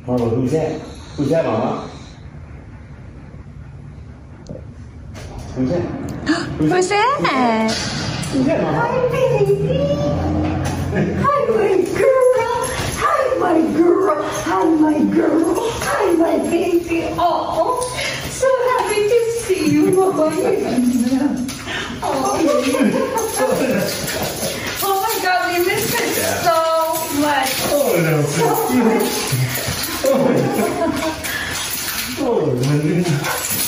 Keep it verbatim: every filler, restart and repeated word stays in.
Mama, who's that? Who's that, Mama? Who's that? Who's, Who's that? that? Who's that, Mama? Hi, baby. Hi, my girl. Hi, my girl. Hi, my girl. Hi, my baby. Oh, so happy to see you, Mama. Oh, oh my God, we missed it so much. Oh, no. So much. Oh, my God. Oh, my goodness.